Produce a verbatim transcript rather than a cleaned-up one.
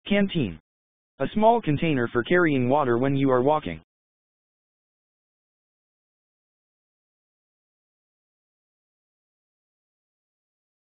Canteen. A small container for carrying water when you are walking.